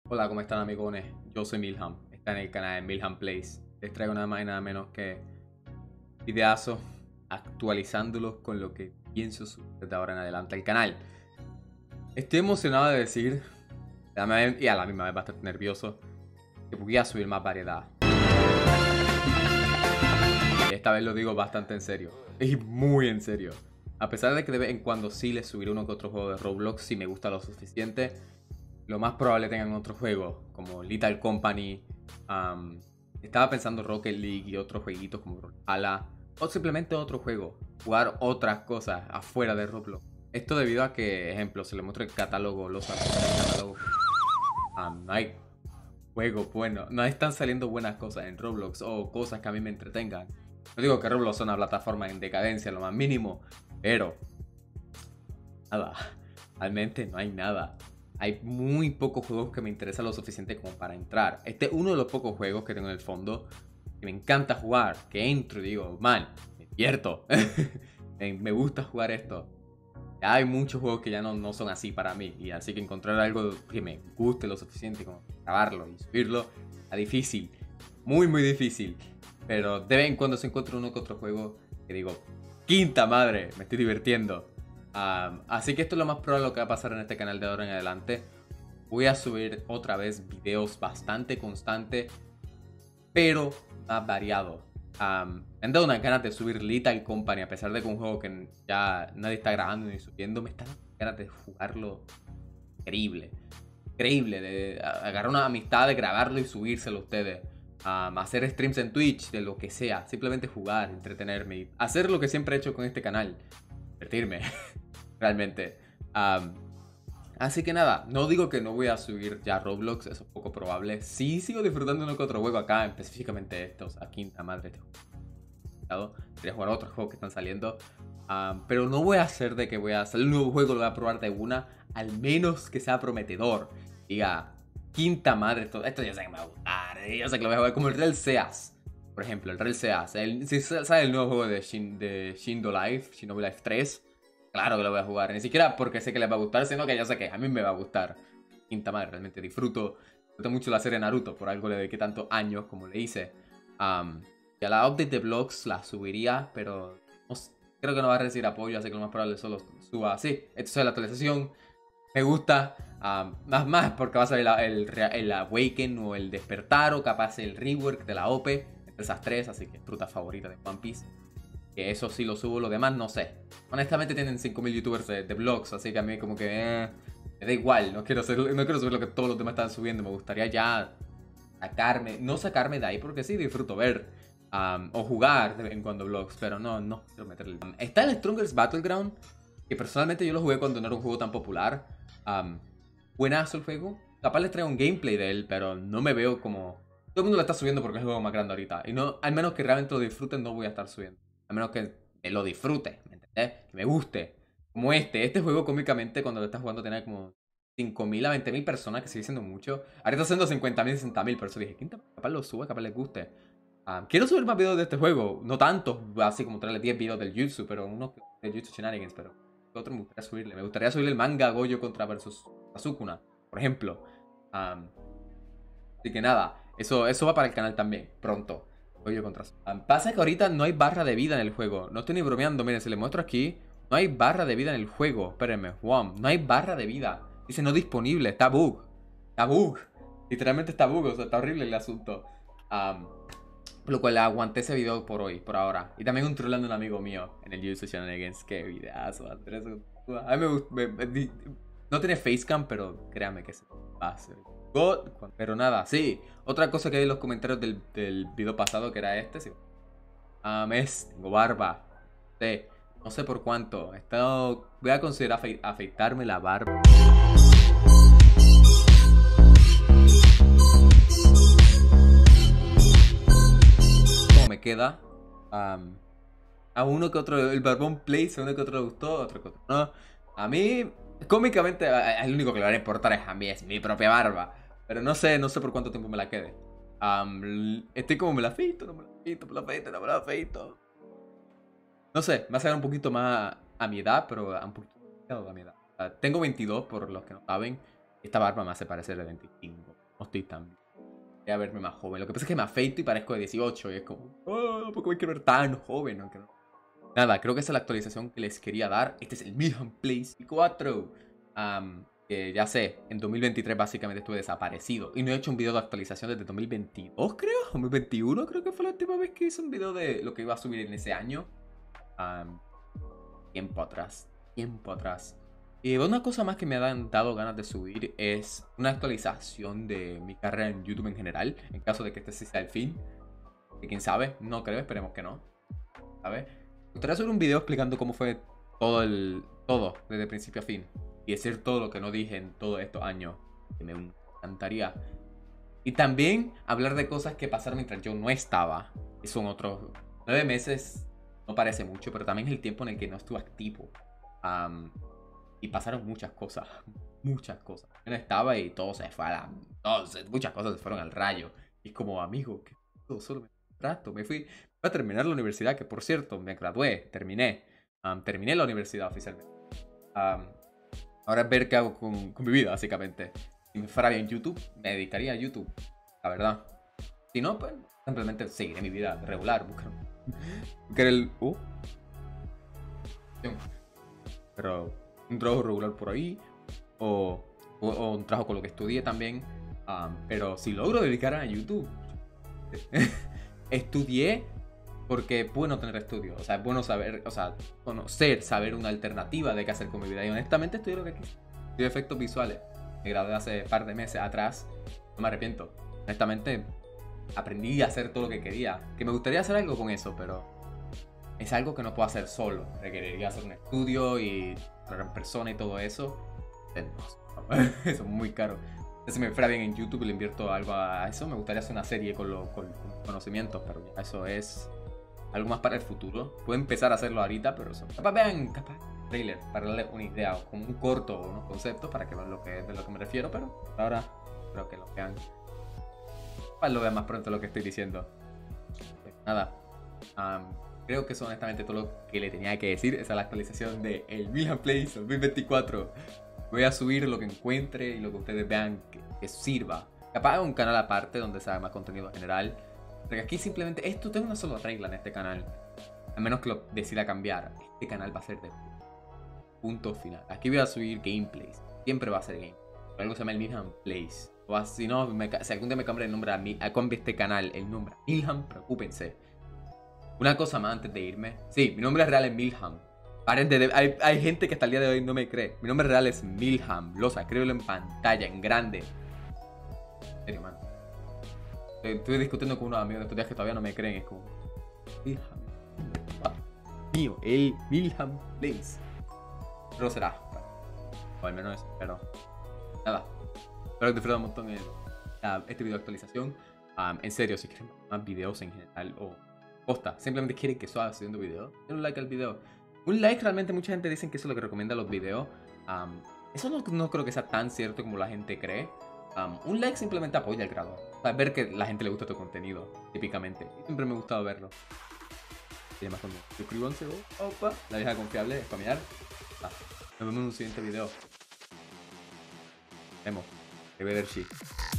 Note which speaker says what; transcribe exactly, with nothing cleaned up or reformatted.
Speaker 1: Hola, ¿cómo están, amigones? Yo soy Milham, está en el canal de Milham Plays. Les traigo nada más y nada menos que videazos actualizándolos con lo que pienso subir desde ahora en adelante al canal. Estoy emocionado de decir, y a la misma vez bastante nervioso, que voy a subir más variedad. Esta vez lo digo bastante en serio, y muy en serio. A pesar de que de vez en cuando sí les subiré uno que otro juego de Roblox si me gusta lo suficiente, lo más probable tengan otro juego, como Lethal Company. Um, estaba pensando Rocket League y otros jueguitos como Ala, o simplemente otro juego, jugar otras cosas afuera de Roblox. Esto debido a que, ejemplo, se le muestra el catálogo, los el catálogo. Um, no hay juego bueno, no están saliendo buenas cosas en Roblox o cosas que a mí me entretengan. No digo que Roblox sea una plataforma en decadencia, lo más mínimo, pero nada, realmente no hay nada. Hay muy pocos juegos que me interesan lo suficiente como para entrar. Este es uno de los pocos juegos que tengo en el fondo que me encanta jugar, que entro y digo, man, me divierto. Me gusta jugar esto. Ya hay muchos juegos que ya no, no son así para mí, y así que encontrar algo que me guste lo suficiente como grabarlo y subirlo es difícil, muy muy difícil. Pero de vez en cuando se encuentra uno que otro juego que digo, quinta madre, me estoy divirtiendo. Um, así que esto es lo más probable lo que va a pasar en este canal de ahora en adelante. Voy a subir otra vez videos bastante constantes, pero más variados. Um, me han dado unas ganas de subir Lethal Company, a pesar de que es un juego que ya nadie está grabando ni subiendo. Me están dando ganas de jugarlo increíble. Increíble, de agarrar una amistad, de grabarlo y subírselo a ustedes. Um, hacer streams en Twitch, de lo que sea. Simplemente jugar, entretenerme y hacer lo que siempre he hecho con este canal. Divertirme. Realmente. Um, así que nada, no digo que no voy a subir ya Roblox, eso es poco probable. Sí sigo disfrutando uno que otro juego acá, específicamente estos, a quinta madre. Quería jugar a otros juegos que están saliendo. Um, pero no voy a hacer de que voy a hacer un nuevo juego, lo voy a probar de una, al menos que sea prometedor. Diga, quinta madre, esto, esto ya sé que me va a gustar, ¿eh? Yo sé que lo voy a jugar como el Real Seas. Por ejemplo, el Real Seas. El, si sale el nuevo juego de, Shin, de Shindo Life, Shinobi Life tres. Claro que lo voy a jugar, ni siquiera porque sé que les va a gustar, sino que ya sé que a mí me va a gustar. Quinta madre, realmente disfruto, disfruto mucho la serie Naruto, por algo le dediqué tantos años como le hice. Um, y a la update de vlogs la subiría, pero no, creo que no va a recibir apoyo, así que lo más probable solo suba así. Esto es la actualización, me gusta, um, más más porque va a salir el, el, el Awaken o el Despertar o capaz el Rework de la O P, entre esas tres, así que fruta favorita de One Piece. Que eso sí lo subo, lo demás no sé. Honestamente tienen cinco mil youtubers de, de vlogs, así que a mí como que eh, me da igual. No quiero, hacer, no quiero subir lo que todos los demás están subiendo. Me gustaría ya sacarme, no sacarme de ahí porque sí disfruto ver um, o jugar de vez en cuando vlogs, pero no, no quiero meterle. Um, está el Strongest Battleground, que personalmente yo lo jugué cuando no era un juego tan popular. Um, buenazo el juego. Capaz les traigo un gameplay de él, pero no me veo como... Todo el mundo lo está subiendo porque es el juego más grande ahorita. Y no, al menos que realmente lo disfruten, no voy a estar subiendo. A menos que me lo disfrute, ¿me entendés? Que me guste. Como este. Este juego cómicamente cuando lo estás jugando tenía como cinco mil a veinte mil personas, que sigue siendo mucho. Ahorita está haciendo cincuenta mil, sesenta mil, por eso dije, ¿quién capaz lo sube? Capaz les guste. Um, quiero subir más videos de este juego. No tantos, así como traerle diez videos del Jutsu, pero unos del Jutsu Shenanigans, pero otro me gustaría subirle. Me gustaría subirle el manga Goyo contra versus Asukuna, por ejemplo. Um, así que nada, eso, eso va para el canal también, pronto. Goyo contra Asukuna. Pasa que ahorita no hay barra de vida en el juego. No estoy ni bromeando, miren, se le muestro aquí. No hay barra de vida en el juego. Espérenme, wow, no hay barra de vida. Dice no disponible, está bug. Está bug. Literalmente está bug, o sea, está horrible el asunto. Um, por lo cual aguanté ese video por hoy, por ahora. Y también un trollando un amigo mío en el YouTube Shenanigans. Qué videazo, Andrés. A mí me gusta. Me, me, no tiene facecam, pero créame que se va a hacer. Pero nada, sí. Otra cosa que vi en los comentarios del, del video pasado, que era este. Sí. Um, es, tengo barba. Sí, no sé por cuánto. He estado, voy a considerar afe afeitarme la barba. Me queda um, a uno que otro, el Barbón Plays, a uno que otro le gustó, otro que otro no. A mí, cómicamente, el único que le va a importar es a mí, es mi propia barba. Pero no sé, no sé por cuánto tiempo me la quede. Um, estoy como me la afeito, no me la afeito, me la afeito, no me la afeito. No sé, me va a sacar un poquito más a mi edad, pero a un poquito a mi edad. Uh, tengo veintidós, por los que no saben. Esta barba me hace parecer de veinticinco. estoy tan bien. Quería verme más joven. Lo que pasa es que me afeito y parezco de dieciocho. Y es como, oh, ¿por qué me quiero ver tan joven? Aunque no. Nada, creo que esa es la actualización que les quería dar. Este es el Milham Place cuatro. Um, que ya sé, en dos mil veintitrés básicamente estuve desaparecido. Y no he hecho un video de actualización desde dos mil veintidós, creo. dos mil veintiuno creo que fue la última vez que hice un video de lo que iba a subir en ese año. Um, tiempo atrás. Tiempo atrás. Y una cosa más que me han dado ganas de subir es una actualización de mi carrera en YouTube en general. En caso de que este sí sea el fin. Que quién sabe, no creo, esperemos que no. ¿Sabes? Me gustaría subir un video explicando cómo fue todo el. Todo, desde principio a fin. Y decir todo lo que no dije en todos estos años. Que me encantaría. Y también hablar de cosas que pasaron mientras yo no estaba. Y son otros nueve meses. No parece mucho, pero también es el tiempo en el que no estuve activo. Um, y pasaron muchas cosas. Muchas cosas. Yo no estaba y todo se fue a la... Entonces, muchas cosas se fueron al rayo. Y es como, amigo, que todo solo me trato. Me fui a terminar la universidad, que por cierto, me gradué, terminé. Um, terminé la universidad oficialmente. Um, ahora es ver qué hago con, con mi vida, básicamente. Si me fuera bien YouTube, me dedicaría a YouTube. La verdad. Si no, pues simplemente seguiré mi vida regular. Buscar, buscar el... Uh. Pero un trabajo regular por ahí. O, o, o un trabajo con lo que estudié también. Um, pero si logro dedicarme a YouTube. Estudié porque es bueno tener estudios. O sea, es bueno saber, o sea, conocer, saber una alternativa de qué hacer con mi vida. Y honestamente estudié lo que quise. Estudié efectos visuales. Me gradué hace un par de meses atrás. No me arrepiento. Honestamente, aprendí a hacer todo lo que quería. Que me gustaría hacer algo con eso, pero es algo que no puedo hacer solo. Requeriría hacer un estudio y trabajar en persona y todo eso. Eso es muy caro. Si me fuera bien en YouTube y le invierto algo a eso, me gustaría hacer una serie con, lo, con, con conocimientos, pero ya eso es algo más para el futuro. Puedo empezar a hacerlo ahorita, pero eso. Capaz vean, capaz trailer para darle una idea o como un corto o unos conceptos para que vean lo que, de lo que me refiero, pero ahora creo que lo vean. Capaz lo vean más pronto lo que estoy diciendo. Pues nada. Um, creo que eso honestamente todo lo que le tenía que decir. Esa es la actualización de el Milham Place dos mil veinticuatro. Voy a subir lo que encuentre y lo que ustedes vean que, que sirva. Capaz un canal aparte donde se haga más contenido general. Porque aquí simplemente, esto tengo una sola regla en este canal. A menos que lo decida cambiar. Este canal va a ser de punto final. Aquí voy a subir gameplays. Siempre va a ser gameplay. Por algo se llama el Milham Place. O si no, me, si algún día me cambio el nombre a, mi, a cambio este canal, el nombre Milham, preocúpense. Una cosa más antes de irme. Sí, mi nombre real es Milham. De, hay, hay gente que hasta el día de hoy no me cree. Mi nombre real es Milham. Losa, escríbelo en pantalla, en grande. En serio, man. Estuve discutiendo con unos amigos de estos días que todavía no me creen. Es como... Milham. Mío, el Milham Place. Pero será. O al menos eso, pero... Nada. Espero que disfruten un montón el, uh, este video de actualización. Um, en serio, si quieren más videos en general o... Posta, simplemente quieren que suba haciendo videos, den un like al video. Un like realmente mucha gente dice que eso es lo que recomienda los videos. Um, eso no, no creo que sea tan cierto como la gente cree. Um, un like simplemente apoya el creador. O sea, ver que la gente le gusta tu contenido, típicamente. Y siempre me ha gustado verlo. Y además cuando suscríbanse, opa, la vieja confiable, spamear. Ah, nos vemos en un siguiente video. Nos vemos. Arrivederci.